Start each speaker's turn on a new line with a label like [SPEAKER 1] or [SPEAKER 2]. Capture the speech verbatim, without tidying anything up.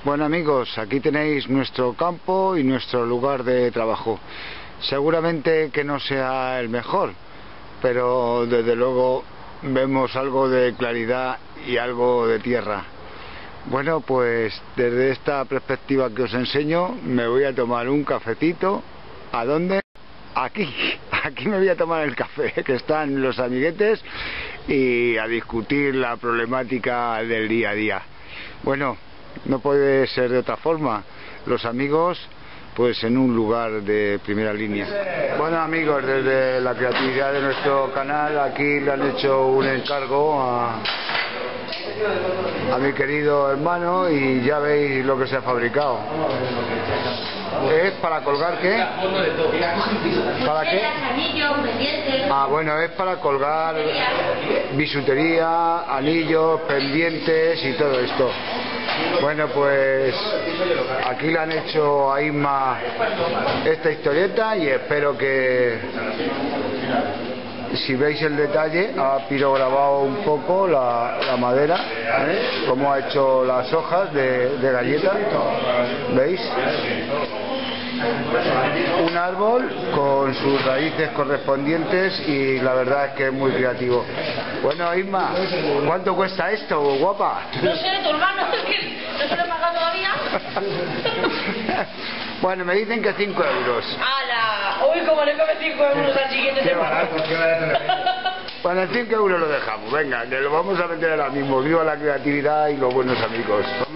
[SPEAKER 1] Bueno amigos, aquí tenéis nuestro campo y nuestro lugar de trabajo. Seguramente que no sea el mejor, pero desde luego vemos algo de claridad y algo de tierra. Bueno, pues desde esta perspectiva que os enseño me voy a tomar un cafetito. ¿A dónde? Aquí, aquí me voy a tomar el café, que están los amiguetes, y a discutir la problemática del día a día. Bueno, no puede ser de otra forma. Los amigos, pues en un lugar de primera línea. Bueno amigos, desde la creatividad de nuestro canal, aquí le han hecho un encargo a, a mi querido hermano y ya veis lo que se ha fabricado. ¿Es para colgar qué? ¿Para qué? Ah, bueno, es para colgar bisutería, anillos, pendientes y todo esto. Bueno, pues aquí le han hecho a Isma esta historieta y espero que, si veis el detalle, ha pirograbado un poco la, la madera, ¿eh? Como ha hecho las hojas de, de galleta, ¿veis? Un árbol con sus raíces correspondientes y la verdad es que es muy creativo. Bueno, Isma, ¿cuánto cuesta esto, guapa?
[SPEAKER 2] No sé, tu hermano, es que no se lo he pagado todavía.
[SPEAKER 1] Bueno, me dicen que cinco euros.
[SPEAKER 2] ¡Hala! Uy, como le come cinco euros al siguiente.
[SPEAKER 1] Qué barato, qué barato. Bueno, cinco euros lo dejamos, venga, que lo vamos a meter ahora mismo. Viva la creatividad y los buenos amigos.